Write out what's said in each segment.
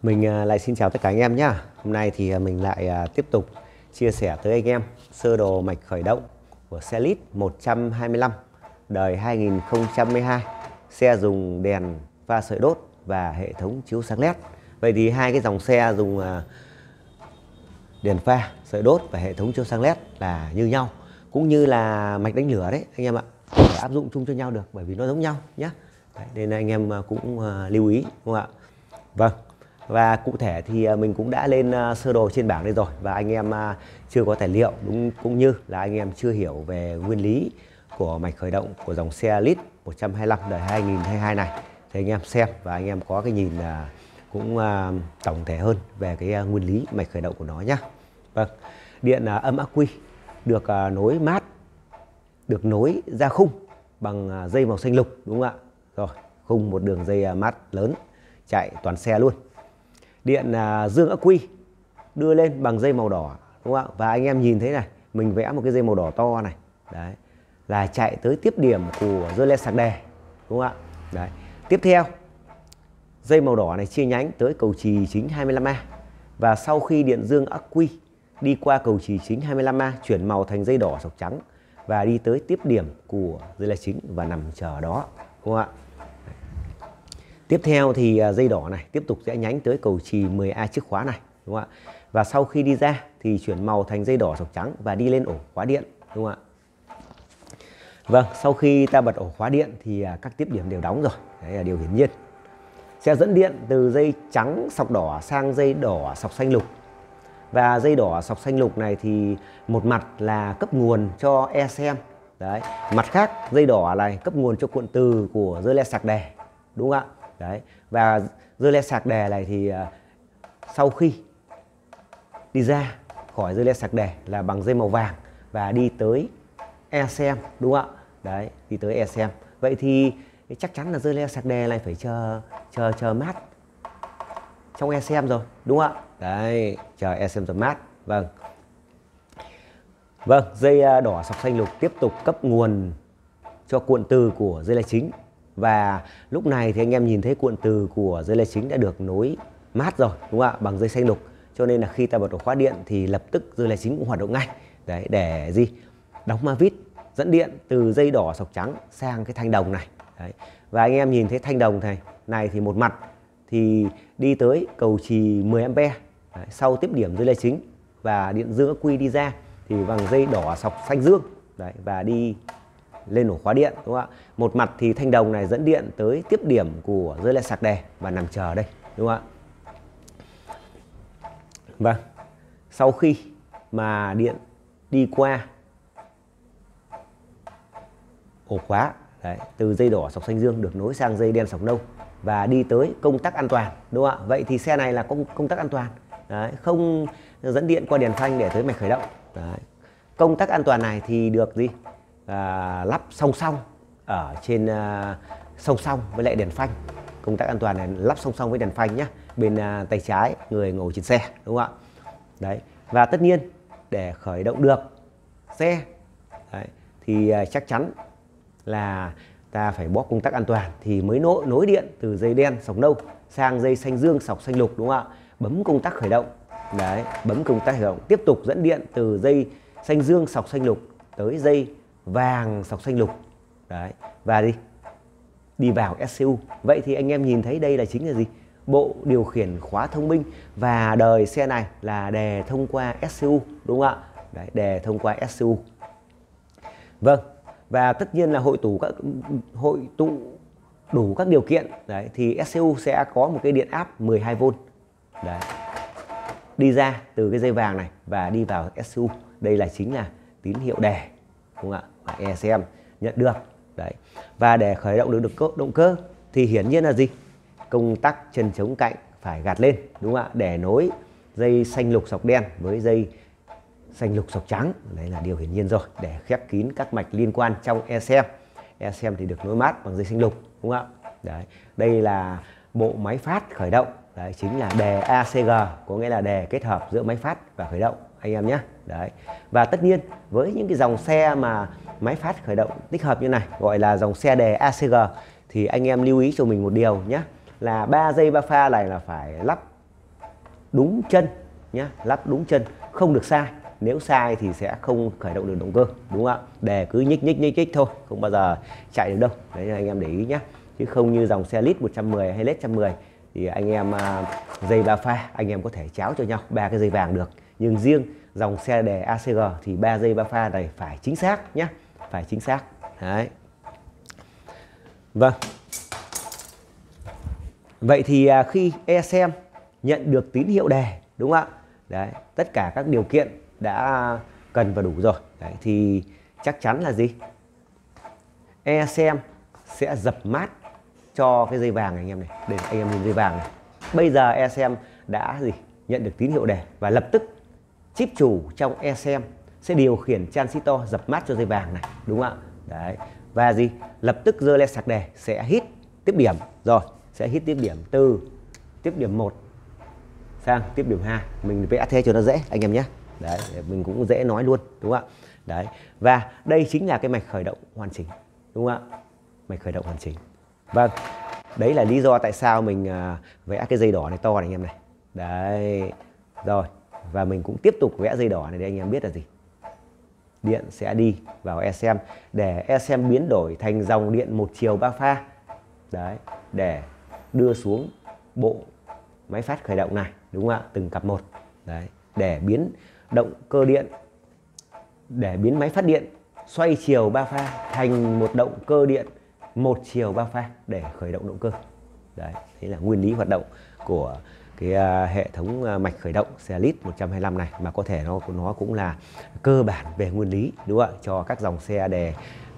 Mình lại xin chào tất cả anh em nhé. Hôm nay thì mình lại tiếp tục chia sẻ tới anh em sơ đồ mạch khởi động của xe Lít 125 đời 2012. Xe dùng đèn pha sợi đốt và hệ thống chiếu sáng LED. Vậy thì hai cái dòng xe dùng đèn pha sợi đốt và hệ thống chiếu sáng LED là như nhau, cũng như là mạch đánh lửa đấy anh em ạ, phải áp dụng chung cho nhau được bởi vì nó giống nhau nhé. Nên anh em cũng lưu ý, đúng không ạ? Vâng. Và cụ thể thì mình cũng đã lên sơ đồ trên bảng đây rồi, và anh em chưa có tài liệu, cũng như là anh em chưa hiểu về nguyên lý của mạch khởi động của dòng xe Lít 125 đời 2022 này, thì anh em xem và anh em có cái nhìn cũng tổng thể hơn về cái nguyên lý mạch khởi động của nó nhé. Vâng, điện âm ắc quy được nối mát, được nối ra khung bằng dây màu xanh lục, đúng không ạ? Rồi, khung một đường dây mát lớn chạy toàn xe luôn. Điện dương ắc quy đưa lên bằng dây màu đỏ, đúng không ạ? Và anh em nhìn thấy này, mình vẽ một cái dây màu đỏ to này, đấy, là chạy tới tiếp điểm của dây led sạc đề, đúng không ạ? Đấy. Tiếp theo, dây màu đỏ này chia nhánh tới cầu chì chính 25A, và sau khi điện dương ắc quy đi qua cầu chì chính 25A chuyển màu thành dây đỏ sọc trắng và đi tới tiếp điểm của dây led chính và nằm chờ đó, đúng không ạ? Tiếp theo thì dây đỏ này tiếp tục sẽ nhánh tới cầu chì 10A chiếc khóa này, đúng không ạ? Và sau khi đi ra thì chuyển màu thành dây đỏ sọc trắng và đi lên ổ khóa điện, đúng không ạ? Vâng, sau khi ta bật ổ khóa điện thì các tiếp điểm đều đóng rồi, đấy là điều hiển nhiên. Sẽ dẫn điện từ dây trắng sọc đỏ sang dây đỏ sọc xanh lục. Và dây đỏ sọc xanh lục này thì một mặt là cấp nguồn cho ECM, đấy, mặt khác dây đỏ này cấp nguồn cho cuộn từ của dây led sạc đề, đúng không ạ? Đấy. Và dây led sạc đề này thì sau khi đi ra khỏi dây led sạc đề là bằng dây màu vàng và đi tới ECM, đúng không ạ? Đấy, đi tới ECM. Vậy thì chắc chắn là dây led sạc đề này phải chờ mát trong ECM rồi, đúng không ạ? Đấy, chờ ECM rồi mát. Vâng. Vâng, dây đỏ sọc xanh lục tiếp tục cấp nguồn cho cuộn từ của dây led chính. Và lúc này thì anh em nhìn thấy cuộn từ của dây led chính đã được nối mát rồi, đúng không ạ? Bằng dây xanh lục. Cho nên là khi ta bật ổ khóa điện thì lập tức dây led chính cũng hoạt động ngay. Đấy, để gì? Đóng ma vít dẫn điện từ dây đỏ sọc trắng sang cái thanh đồng này. Đấy. Và anh em nhìn thấy thanh đồng này thì một mặt thì đi tới cầu chì 10A. Đấy, sau tiếp điểm dây led chính và điện dương ắc quy đi ra thì bằng dây đỏ sọc xanh dương. Đấy, và đi lên ổ khóa điện, đúng không ạ? Một mặt thì thanh đồng này dẫn điện tới tiếp điểm của dây led sạc đề và nằm chờ đây, đúng không ạ? Vâng, sau khi mà điện đi qua ổ khóa, đấy, từ dây đỏ sọc xanh dương được nối sang dây đen sọc nâu và đi tới công tắc an toàn, đúng không ạ? Vậy thì xe này là công tắc an toàn, đấy, không dẫn điện qua đèn phanh để tới mạch khởi động. Đấy. Công tắc an toàn này thì được gì? Lắp song song ở trên song song với lại đèn phanh. Công tắc an toàn này lắp song song với đèn phanh nhé, bên tay trái người ngồi trên xe, đúng không ạ? Đấy. Và tất nhiên để khởi động được xe, đấy, thì chắc chắn là ta phải bóp công tắc an toàn thì mới nối điện từ dây đen sọc nâu sang dây xanh dương sọc xanh lục, đúng không ạ? Bấm công tắc khởi động. Đấy, bấm công tắc khởi động, tiếp tục dẫn điện từ dây xanh dương sọc xanh lục tới dây vàng sọc xanh lục. Đấy, và đi vào ECU. Vậy thì anh em nhìn thấy đây là chính là gì? Bộ điều khiển khóa thông minh, và đời xe này là đè thông qua ECU, đúng không ạ? Đấy, đè thông qua ECU. Vâng, và tất nhiên là hội tụ đủ các điều kiện, đấy, thì ECU sẽ có một cái điện áp 12V. Đấy, đi ra từ cái dây vàng này và đi vào ECU. Đây là chính là tín hiệu đè, đúng không ạ? Và ECM nhận được. Đấy. Và để khởi động được động cơ thì hiển nhiên là gì? Công tắc chân chống cạnh phải gạt lên, đúng không ạ? Để nối dây xanh lục sọc đen với dây xanh lục sọc trắng. Đấy là điều hiển nhiên rồi, để khép kín các mạch liên quan trong ECM. ECM thì được nối mát bằng dây xanh lục, đúng không ạ? Đấy. Đây là bộ máy phát khởi động. Đấy, chính là đề ACG, có nghĩa là đề kết hợp giữa máy phát và khởi động anh em nhé. Đấy. Và tất nhiên với những cái dòng xe mà máy phát khởi động tích hợp như này, gọi là dòng xe đề ACG, thì anh em lưu ý cho mình một điều nhé, là 3 dây 3 pha này là phải lắp đúng chân nhá, lắp đúng chân, không được sai. Nếu sai thì sẽ không khởi động được động cơ, đúng không ạ? Đề cứ nhích thôi, không bao giờ chạy được đâu. Đấy là anh em để ý nhé. Chứ không như dòng xe lít 110 hay led 110 thì anh em dây 3 pha anh em có thể cháo cho nhau 3 cái dây vàng được. Nhưng riêng dòng xe đề ACG thì 3 dây 3 pha này phải chính xác nhé, phải chính xác. Đấy. Vâng. Vậy thì khi ECM nhận được tín hiệu đề, đúng không ạ? Đấy, tất cả các điều kiện đã cần và đủ rồi. Đấy, thì chắc chắn là gì? ECM sẽ dập mát cho cái dây vàng này anh em này. Đây anh em nhìn dây vàng này. Bây giờ ECM đã gì? Nhận được tín hiệu đề và lập tức chip chủ trong ECM sẽ điều khiển transistor dập mát cho dây vàng này, đúng không ạ? Đấy. Và gì? Lập tức dơ lên sạc đề sẽ hít tiếp điểm rồi, sẽ hít tiếp điểm từ tiếp điểm 1 sang tiếp điểm 2. Mình vẽ thế cho nó dễ anh em nhé. Đấy, mình cũng dễ nói luôn, đúng không ạ? Đấy. Và đây chính là cái mạch khởi động hoàn chỉnh, đúng không ạ? Mạch khởi động hoàn chỉnh. Vâng. Đấy là lý do tại sao mình vẽ cái dây đỏ này to này anh em này. Đấy. Rồi, và mình cũng tiếp tục vẽ dây đỏ này để anh em biết là gì? Điện sẽ đi vào ECM để ECM biến đổi thành dòng điện một chiều 3 pha. Đấy, để đưa xuống bộ máy phát khởi động này, đúng không ạ? Từng cặp một. Đấy, để biến động cơ điện, để biến máy phát điện xoay chiều 3 pha thành một động cơ điện một chiều 3 pha để khởi động động cơ. Đấy, thế là nguyên lý hoạt động của cái hệ thống mạch khởi động xe lít 125 này, mà có thể nó cũng là cơ bản về nguyên lý, đúng không ạ? Cho các dòng xe đề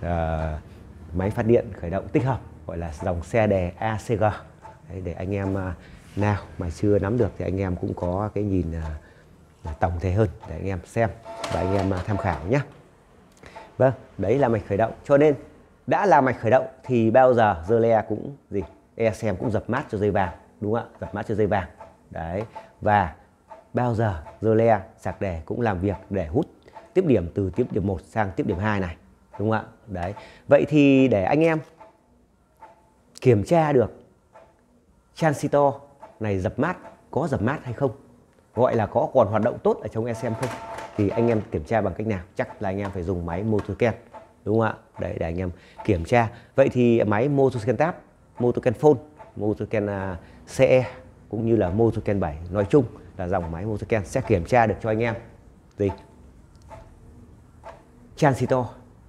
máy phát điện khởi động tích hợp, gọi là dòng xe đề ACG. Đấy, để anh em nào mà chưa nắm được thì anh em cũng có cái nhìn tổng thể hơn để anh em xem và anh em tham khảo nhé. Vâng, đấy là mạch khởi động. Cho nên đã là mạch khởi động thì bao giờ dơ le cũng gì? ECM cũng dập mát cho dây vàng, đúng không ạ? Dập mát cho dây vàng. Đấy. Và bao giờ dơ le sạc đề cũng làm việc để hút tiếp điểm từ tiếp điểm 1 sang tiếp điểm 2 này, đúng không ạ? Đấy. Vậy thì để anh em kiểm tra được transistor này dập mát, có dập mát hay không, gọi là có còn hoạt động tốt ở trong ECM không, thì anh em kiểm tra bằng cách nào? Chắc là anh em phải dùng máy Motoscan, đúng không ạ? Đấy, để anh em kiểm tra. Vậy thì máy Motoscan Tab, Motoscan Phone, Motoscan CE cũng như là Motoscan 7 nói chung là dòng máy Motoscan sẽ kiểm tra được cho anh em gì? Transistor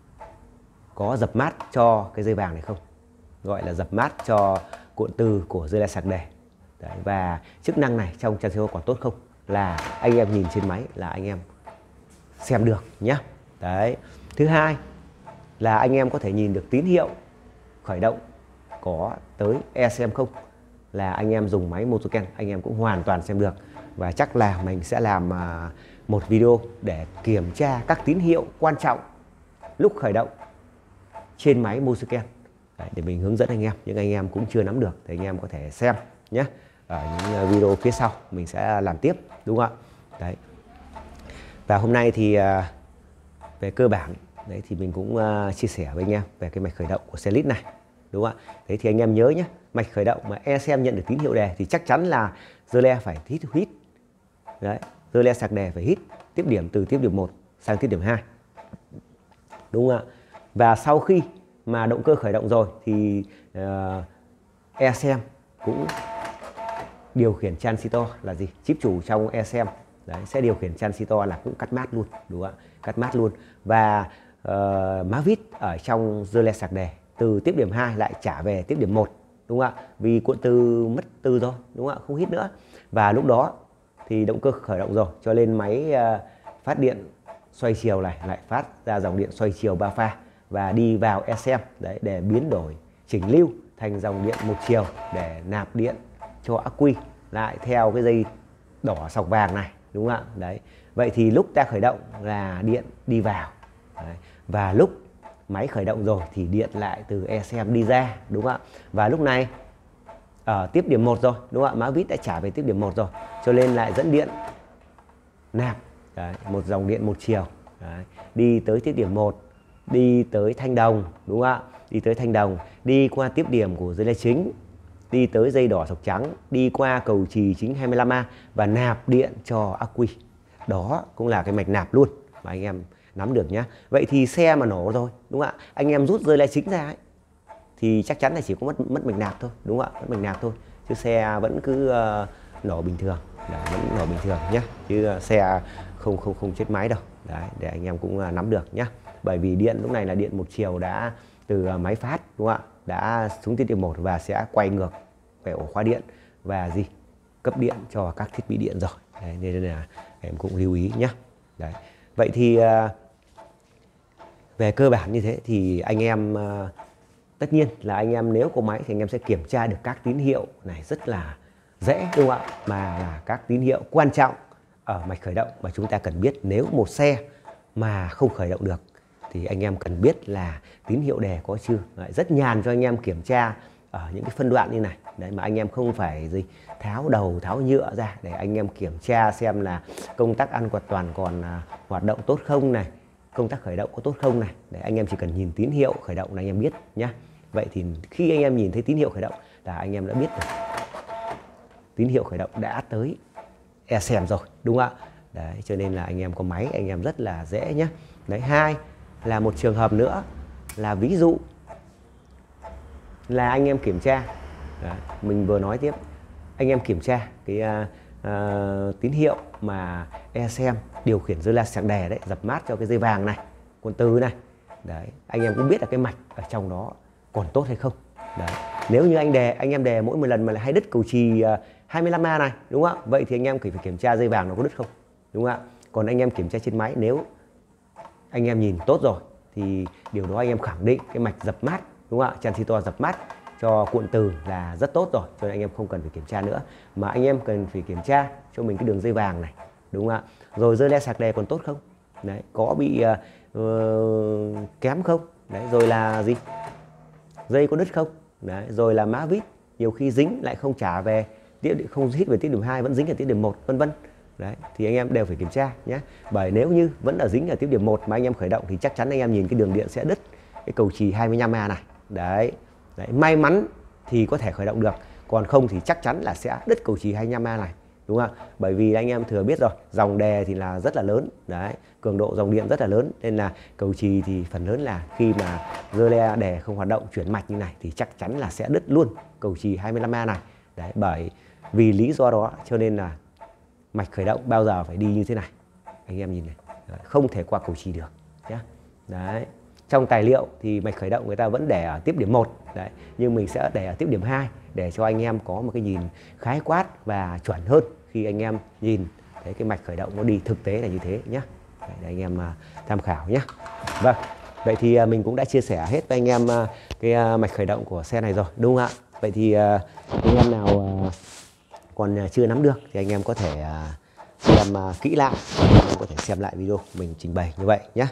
có dập mát cho cái dây vàng này không, gọi là dập mát cho cuộn từ của dây le sạc đề. Đấy, và chức năng này trong transistor còn tốt không, là anh em nhìn trên máy là anh em xem được nhé. Đấy. Thứ hai là anh em có thể nhìn được tín hiệu khởi động có tới ECM không, là anh em dùng máy Motoscan anh em cũng hoàn toàn xem được. Và chắc là mình sẽ làm một video để kiểm tra các tín hiệu quan trọng lúc khởi động trên máy Motoscan. Đấy, để mình hướng dẫn anh em, những anh em cũng chưa nắm được thì anh em có thể xem nhé. Ở những video phía sau mình sẽ làm tiếp, đúng không ạ? Đấy. Và hôm nay thì về cơ bản đấy thì mình cũng chia sẻ với anh em về cái mạch khởi động của xe lít này, đúng không ạ? Đấy thì anh em nhớ nhé, mạch khởi động mà ECM nhận được tín hiệu đề thì chắc chắn là dơ le phải hít. Đấy, dơ le sạc đề phải hít tiếp điểm từ tiếp điểm 1 sang tiếp điểm 2, đúng không ạ? Và sau khi mà động cơ khởi động rồi thì ECM cũng điều khiển transistor là gì? Chip chủ trong ECM đấy sẽ điều khiển transistor là cũng cắt mát luôn, đúng không ạ? Cắt mát luôn. Và má vít ở trong dơ le sạc đề từ tiếp điểm 2 lại trả về tiếp điểm 1, đúng không ạ? Vì cuộn từ mất từ rồi, đúng không ạ? Không hít nữa. Và lúc đó thì động cơ khởi động rồi, cho nên máy phát điện xoay chiều này lại phát ra dòng điện xoay chiều 3 pha và đi vào ECM đấy, để biến đổi chỉnh lưu thành dòng điện một chiều để nạp điện cho ắc quy lại theo cái dây đỏ sọc vàng này, đúng không ạ? Đấy. Vậy thì lúc ta khởi động là điện đi vào. Đấy. Và lúc máy khởi động rồi thì điện lại từ ECM đi ra, đúng không ạ? Và lúc này ở tiếp điểm 1 rồi, đúng không ạ? Má vít đã trả về tiếp điểm 1 rồi, cho nên lại dẫn điện nạp đấy, một dòng điện một chiều đấy, đi tới tiếp điểm 1, đi tới thanh đồng, đúng không ạ? Đi tới thanh đồng, đi qua tiếp điểm của dây le chính, đi tới dây đỏ sọc trắng, đi qua cầu chì chính 25A và nạp điện cho ắc quy. Đó cũng là cái mạch nạp luôn mà anh em nắm được nhá. Vậy thì xe mà nổ rồi, đúng không ạ? Anh em rút dây lai chính ra ấy, thì chắc chắn là chỉ có mất mạch nạp thôi, đúng không ạ? Mất mạch nạp thôi, chứ xe vẫn cứ nổ bình thường. Đấy, vẫn nổ bình thường nhé, chứ xe không chết máy đâu. Đấy, để anh em cũng nắm được nhé. Bởi vì điện lúc này là điện một chiều đã từ máy phát, đúng không ạ? Đã xuống tiết điểm 1 và sẽ quay ngược về ổ khóa điện và cấp điện cho các thiết bị điện rồi. Đấy, nên là em cũng lưu ý nhé. Đấy. Vậy thì về cơ bản như thế thì anh em tất nhiên là anh em nếu có máy thì anh em sẽ kiểm tra được các tín hiệu này rất là dễ, đúng không ạ? Mà là các tín hiệu quan trọng ở mạch khởi động mà chúng ta cần biết. Nếu một xe mà không khởi động được thì anh em cần biết là tín hiệu đè có chưa. Đấy, rất nhàn cho anh em kiểm tra ở những cái phân đoạn như này. Đấy, mà anh em không phải tháo đầu tháo nhựa ra để anh em kiểm tra xem là công tắc an toàn còn hoạt động tốt không này, công tắc khởi động có tốt không này. Để anh em chỉ cần nhìn tín hiệu khởi động là anh em biết nhá. Vậy thì khi anh em nhìn thấy tín hiệu khởi động là anh em đã biết được tín hiệu khởi động đã tới ECM rồi, đúng không ạ? Đấy, cho nên là anh em có máy anh em rất là dễ nhé. Đấy, hai là một trường hợp nữa là ví dụ là anh em kiểm tra. Đấy, mình vừa nói tiếp, anh em kiểm tra cái tín hiệu mà ECM điều khiển dây la sạc đè đấy, dập mát cho cái dây vàng này, con từ này. Đấy, anh em cũng biết là cái mạch ở trong đó còn tốt hay không. Đấy, nếu như anh em đè mỗi một lần mà lại hay đứt cầu chì 25A này, đúng không ạ? Vậy thì anh em phải kiểm tra dây vàng nó có đứt không, đúng không ạ? Còn anh em kiểm tra trên máy, nếu anh em nhìn tốt rồi thì điều đó anh em khẳng định cái mạch dập mát, đúng không ạ? Transistor dập mát cho cuộn từ là rất tốt rồi, cho nên anh em không cần phải kiểm tra nữa. Mà anh em cần phải kiểm tra cho mình cái đường dây vàng này, đúng không ạ? Rồi dây le sạc đè còn tốt không? Đấy, có bị kém không? Đấy, rồi là dây có đứt không? Đấy, rồi là má vít nhiều khi dính lại không trả về, không hít về tiết điểm 2 vẫn dính ở tiết điểm 1, vân vân. Đấy, thì anh em đều phải kiểm tra nhé. Bởi nếu như vẫn ở dính ở tiếp điểm 1 mà anh em khởi động thì chắc chắn anh em nhìn cái đường điện sẽ đứt cái cầu chì 25A này. Đấy. Đấy, may mắn thì có thể khởi động được, còn không thì chắc chắn là sẽ đứt cầu chì 25A này, đúng không? Bởi vì anh em thừa biết rồi, dòng đè thì là rất là lớn. Đấy, cường độ dòng điện rất là lớn, nên là cầu chì thì phần lớn là khi mà dơ le đè không hoạt động chuyển mạch như này thì chắc chắn là sẽ đứt luôn cầu chì 25A này. Đấy, bởi vì lý do đó cho nên là mạch khởi động bao giờ phải đi như thế này, anh em nhìn này. Đấy, không thể qua cầu chì được nhé. Đấy, trong tài liệu thì mạch khởi động người ta vẫn để ở tiếp điểm 1. Đấy, nhưng mình sẽ để ở tiếp điểm 2 để cho anh em có một cái nhìn khái quát và chuẩn hơn khi anh em nhìn thấy cái mạch khởi động nó đi thực tế là như thế nhé. Đấy, để anh em tham khảo nhé. Vâng, vậy thì mình cũng đã chia sẻ hết với anh em cái mạch khởi động của xe này rồi, đúng không ạ? Vậy thì anh em nào còn chưa nắm được thì anh em có thể xem kỹ lại, anh em có thể xem lại video mình trình bày như vậy nhé.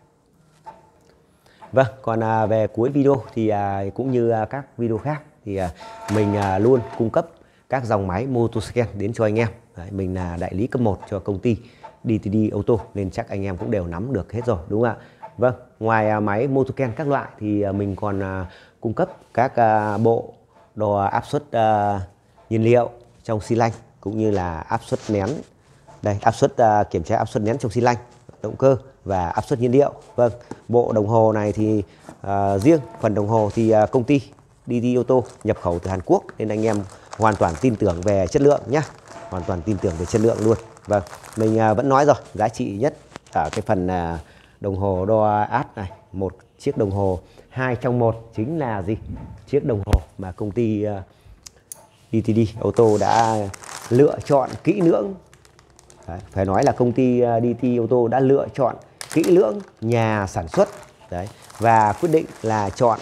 Vâng, còn về cuối video thì cũng như các video khác thì mình luôn cung cấp các dòng máy Motoscan đến cho anh em. Đấy, mình là đại lý cấp 1 cho công ty DTD Auto nên chắc anh em cũng đều nắm được hết rồi, đúng không ạ? Vâng, ngoài máy Motoscan các loại thì mình còn cung cấp các bộ đo áp suất nhiên liệu trong xi lanh cũng như là áp suất nén. Đây, áp suất kiểm tra áp suất nén trong xi lanh, động cơ và áp suất nhiên liệu. Vâng, bộ đồng hồ này thì riêng phần đồng hồ thì công ty DT Auto nhập khẩu từ Hàn Quốc nên anh em hoàn toàn tin tưởng về chất lượng nhé, hoàn toàn tin tưởng về chất lượng luôn. Vâng, mình vẫn nói rồi, giá trị nhất ở cái phần đồng hồ đo áp này, một chiếc đồng hồ 2 trong 1 chính là chiếc đồng hồ mà công ty DTD Auto đã lựa chọn kỹ lưỡng. Đấy, phải nói là công ty DT Auto đã lựa chọn kỹ lưỡng nhà sản xuất. Đấy, và quyết định là chọn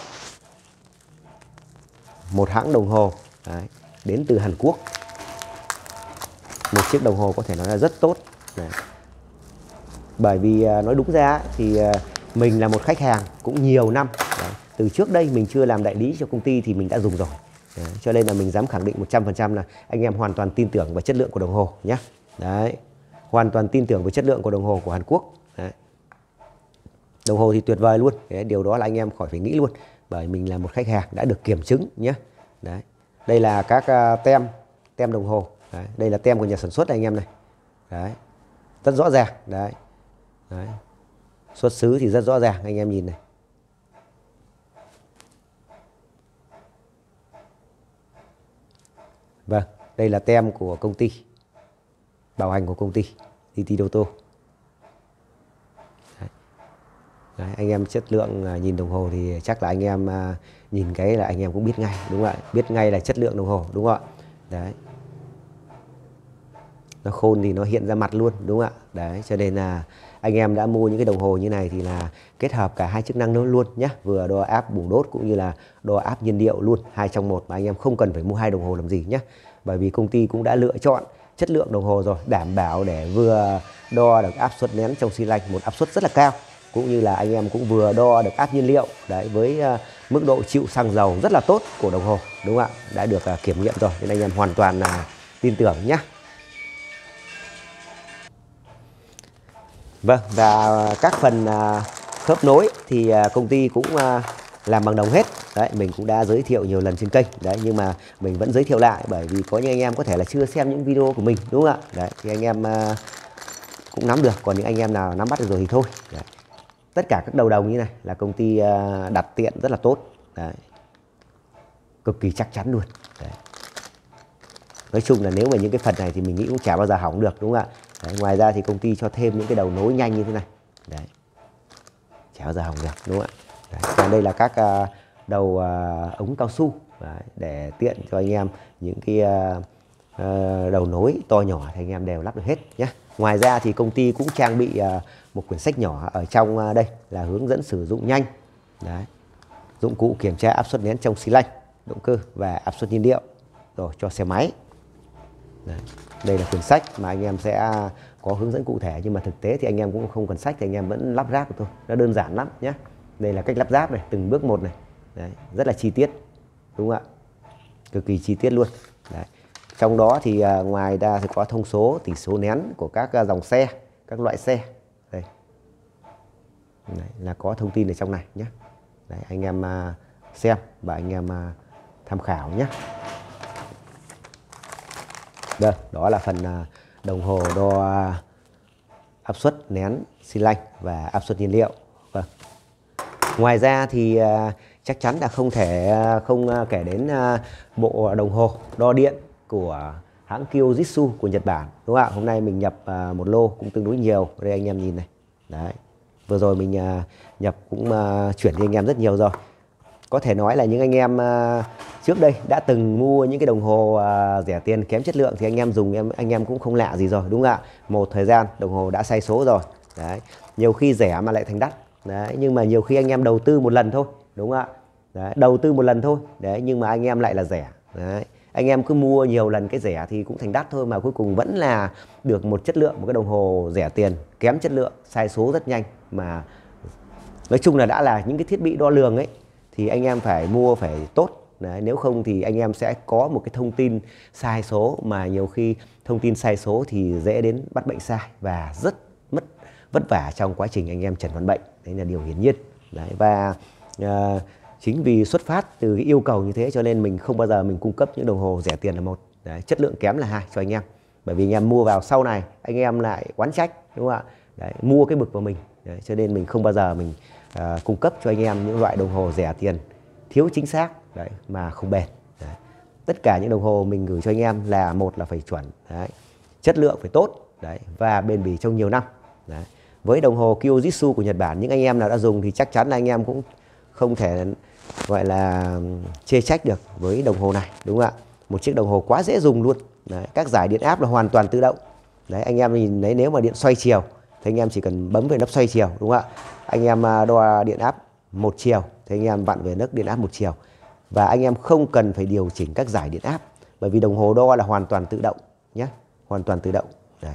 một hãng đồng hồ đến từ Hàn Quốc. Một chiếc đồng hồ có thể nói là rất tốt. Đấy. Bởi vì nói đúng ra thì mình là một khách hàng cũng nhiều năm. Đấy. Từ trước đây mình chưa làm đại lý cho công ty thì mình đã dùng rồi. Đấy. Cho nên là mình dám khẳng định 100% là anh em hoàn toàn tin tưởng vào chất lượng của đồng hồ nhé. Đấy, hoàn toàn tin tưởng với chất lượng của đồng hồ của Hàn Quốc. Đấy. Đồng hồ thì tuyệt vời luôn. Đấy, điều đó là anh em khỏi phải nghĩ luôn. Bởi mình là một khách hàng đã được kiểm chứng nhé. Đấy. Đây là các tem đồng hồ. Đấy, đây là tem của nhà sản xuất này anh em này. Đấy, rất rõ ràng. Đấy. Đấy. Xuất xứ thì rất rõ ràng, anh em nhìn này. Vâng, đây là tem của công ty, bảo hành của công ty TTDauto. Đấy, anh em chất lượng nhìn đồng hồ thì chắc là anh em nhìn cái là anh em cũng biết ngay, đúng không ạ? Biết ngay là chất lượng đồng hồ, đúng không ạ? Đấy. Nó khôn thì nó hiện ra mặt luôn, đúng không ạ? Đấy, cho nên là anh em đã mua những cái đồng hồ như này thì là kết hợp cả hai chức năng đó luôn nhé. Vừa đo áp bùng đốt cũng như là đo áp nhiên liệu luôn, 2 trong 1, mà anh em không cần phải mua 2 đồng hồ làm gì nhé. Bởi vì công ty cũng đã lựa chọn chất lượng đồng hồ rồi, đảm bảo để vừa đo được áp suất nén trong xi lanh, một áp suất rất là cao, cũng như là anh em cũng vừa đo được áp nhiên liệu đấy với mức độ chịu xăng dầu rất là tốt của đồng hồ, đúng không ạ? Đã được kiểm nghiệm rồi nên anh em hoàn toàn là tin tưởng nhé. Vâng, và các phần khớp nối thì công ty cũng làm bằng đồng hết. Đấy, mình cũng đã giới thiệu nhiều lần trên kênh. Đấy, nhưng mà mình vẫn giới thiệu lại bởi vì có những anh em có thể là chưa xem những video của mình, đúng không ạ? Đấy, thì anh em cũng nắm được, còn những anh em nào nắm bắt được rồi thì thôi. Đấy. Tất cả các đầu đồng như này là công ty đặt tiện rất là tốt. Đấy. Cực kỳ chắc chắn luôn. Đấy. Nói chung là nếu mà những cái phần này thì mình nghĩ cũng chả bao giờ hỏng được, đúng không ạ? Đấy, ngoài ra thì công ty cho thêm những cái đầu nối nhanh như thế này. Đấy. Chả bao giờ hỏng được, đúng không ạ? Đấy. Còn đây là các đầu ống cao su. Đấy. Để tiện cho anh em những cái đầu nối to nhỏ thì anh em đều lắp được hết nhé. Ngoài ra thì công ty cũng trang bị một quyển sách nhỏ ở trong đây là hướng dẫn sử dụng nhanh. Đấy. Dụng cụ kiểm tra áp suất nén trong xi lanh, động cơ và áp suất nhiên liệu rồi cho xe máy. Đấy. Đây là quyển sách mà anh em sẽ có hướng dẫn cụ thể, nhưng mà thực tế thì anh em cũng không cần sách thì anh em vẫn lắp ráp được thôi. Nó đơn giản lắm nhé. Đây là cách lắp ráp này, từng bước một này. Đấy. Rất là chi tiết, đúng không ạ? Cực kỳ chi tiết luôn. Đấy. Trong đó thì ngoài ra thì có thông số, tỉ số nén của các dòng xe, các loại xe. Đây. Đấy, là có thông tin ở trong này nhé. Đấy, anh em xem và anh em tham khảo nhé. Đây, đó là phần đồng hồ đo áp suất nén xi lanh và áp suất nhiên liệu. Vâng. Ngoài ra thì chắc chắn là không thể không kể đến bộ đồng hồ đo điện của hãng Kyojitsu của Nhật Bản, đúng không ạ? Hôm nay mình nhập một lô cũng tương đối nhiều. Đây anh em nhìn này. Đấy. Vừa rồi mình nhập cũng chuyển cho anh em rất nhiều rồi. Có thể nói là những anh em trước đây đã từng mua những cái đồng hồ rẻ tiền kém chất lượng thì anh em dùng anh em cũng không lạ gì rồi, đúng không ạ? Một thời gian đồng hồ đã sai số rồi. Đấy. Nhiều khi rẻ mà lại thành đắt. Đấy. Nhưng mà nhiều khi anh em đầu tư một lần thôi, đúng không ạ? Đấy. Đầu tư một lần thôi. Đấy. Nhưng mà anh em lại là rẻ. Đấy. Anh em cứ mua nhiều lần cái rẻ thì cũng thành đắt thôi, mà cuối cùng vẫn là được một chất lượng, một cái đồng hồ rẻ tiền kém chất lượng, sai số rất nhanh. Mà nói chung là đã là những cái thiết bị đo lường ấy thì anh em phải mua phải tốt. Đấy, nếu không thì anh em sẽ có một cái thông tin sai số, mà nhiều khi thông tin sai số thì dễ đến bắt bệnh sai và rất mất vất vả trong quá trình anh em chẩn đoán bệnh. Đấy là điều hiển nhiên. Đấy, và chính vì xuất phát từ cái yêu cầu như thế cho nên mình không bao giờ mình cung cấp những đồng hồ rẻ tiền là một. Đấy, chất lượng kém là hai cho anh em. Bởi vì anh em mua vào sau này anh em lại oán trách, đúng không ạ? Đấy, mua cái bực vào mình. Đấy, cho nên mình không bao giờ mình cung cấp cho anh em những loại đồng hồ rẻ tiền thiếu chính xác đấy, mà không bền. Đấy. Tất cả những đồng hồ mình gửi cho anh em là một là phải chuẩn, đấy, chất lượng phải tốt, đấy, và bền bỉ trong nhiều năm. Đấy. Với đồng hồ Kyojitsu của Nhật Bản, những anh em nào đã dùng thì chắc chắn là anh em cũng không thể gọi là chê trách được với đồng hồ này, đúng không ạ? Một chiếc đồng hồ quá dễ dùng luôn. Đấy. Các giải điện áp là hoàn toàn tự động. Đấy, anh em nhìn thấy nếu mà điện xoay chiều thì anh em chỉ cần bấm về nắp xoay chiều, đúng không ạ? Anh em đo điện áp một chiều thì anh em vặn về nấc điện áp một chiều, và anh em không cần phải điều chỉnh các giải điện áp, bởi vì đồng hồ đo là hoàn toàn tự động nhé, hoàn toàn tự động. Đấy.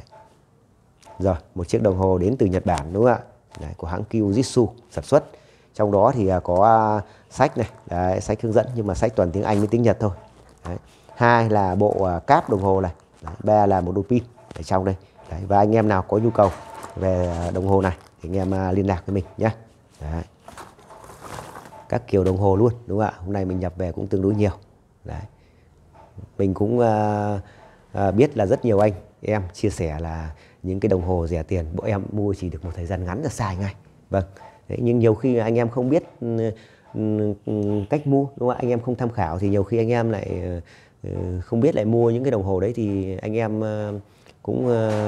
Rồi, một chiếc đồng hồ đến từ Nhật Bản, đúng không ạ? Đấy, của hãng Kyojitsu sản xuất. Trong đó thì có sách này, đấy, sách hướng dẫn nhưng mà sách toàn tiếng Anh với tiếng Nhật thôi. Đấy. Hai là bộ cáp đồng hồ này. Đấy. Ba là một đôi pin ở trong đây. Đấy. Và anh em nào có nhu cầu về đồng hồ này thì anh em liên lạc với mình nhé. Đấy. Các kiểu đồng hồ luôn, đúng không ạ? Hôm nay mình nhập về cũng tương đối nhiều. Đấy. Mình cũng biết là rất nhiều anh em chia sẻ là những cái đồng hồ rẻ tiền bộ em mua chỉ được một thời gian ngắn là xài ngay. Vâng. Đấy, nhưng nhiều khi anh em không biết cách mua, đúng không ạ? Anh em không tham khảo thì nhiều khi anh em lại không biết lại mua những cái đồng hồ đấy thì anh em cũng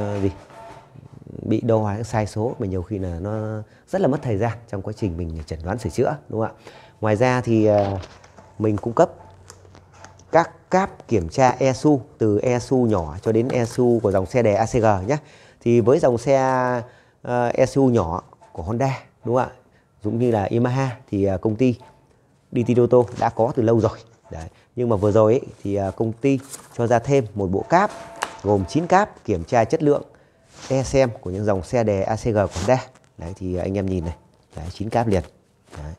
bị đo sai số, mà nhiều khi là nó rất là mất thời gian trong quá trình mình chẩn đoán sửa chữa, đúng không ạ? Ngoài ra thì mình cung cấp các cáp kiểm tra ECU, từ ECU nhỏ cho đến ECU của dòng xe đè ACG nhé. Thì với dòng xe ECU nhỏ của Honda, đúng không ạ, cũng như là Yamaha thì công ty DT Auto đã có từ lâu rồi. Đấy. Nhưng mà vừa rồi ấy, thì công ty cho ra thêm một bộ cáp gồm 9 cáp kiểm tra chất lượng ECM của những dòng xe đè ACG của Honda. Đấy thì anh em nhìn này, đấy, 9 cáp liền. Đấy.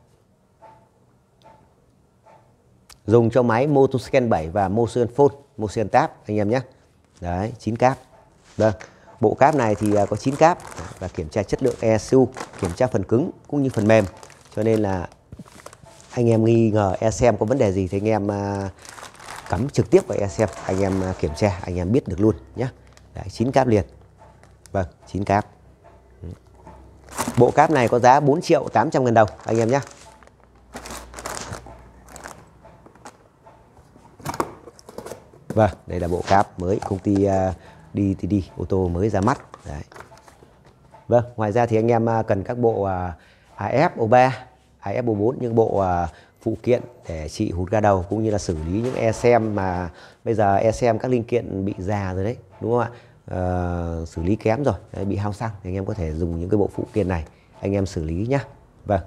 Dùng cho máy Motoscan 7 và Motion Phone, Motion Tab anh em nhé. Đấy, 9 cáp. Vâng, bộ cáp này thì có 9 cáp và kiểm tra chất lượng ECU, kiểm tra phần cứng cũng như phần mềm. Cho nên là anh em nghi ngờ ECM có vấn đề gì thì anh em cắm trực tiếp vào ECM, anh em kiểm tra, anh em biết được luôn nhé. Đấy, 9 cáp liền. Vâng, 9 cáp. Bộ cáp này có giá 4.800.000 đồng anh em nhé. Vâng, đây là bộ cáp mới công ty DT Auto mới ra mắt. Đấy. Vâng, ngoài ra thì anh em cần các bộ AF O3, AF O4, những bộ phụ kiện để trị hút ga đầu cũng như là xử lý những ECM mà bây giờ ECM các linh kiện bị già rồi đấy, đúng không ạ? Xử lý kém rồi, đấy, bị hao xăng thì anh em có thể dùng những cái bộ phụ kiện này anh em xử lý nhá. Vâng.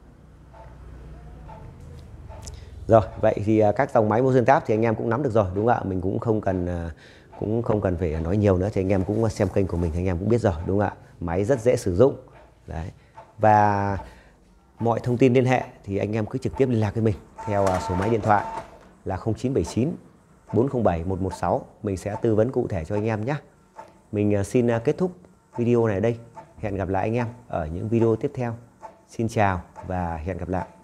Rồi, vậy thì các dòng máy Motion Tab thì anh em cũng nắm được rồi, đúng không ạ? Mình cũng không cần phải nói nhiều nữa, thì anh em cũng xem kênh của mình thì anh em cũng biết rồi, đúng không ạ? Máy rất dễ sử dụng. Đấy. Và mọi thông tin liên hệ thì anh em cứ trực tiếp liên lạc với mình theo số máy điện thoại là 0979 407 116. Mình sẽ tư vấn cụ thể cho anh em nhé. Mình xin kết thúc video này ở đây. Hẹn gặp lại anh em ở những video tiếp theo. Xin chào và hẹn gặp lại.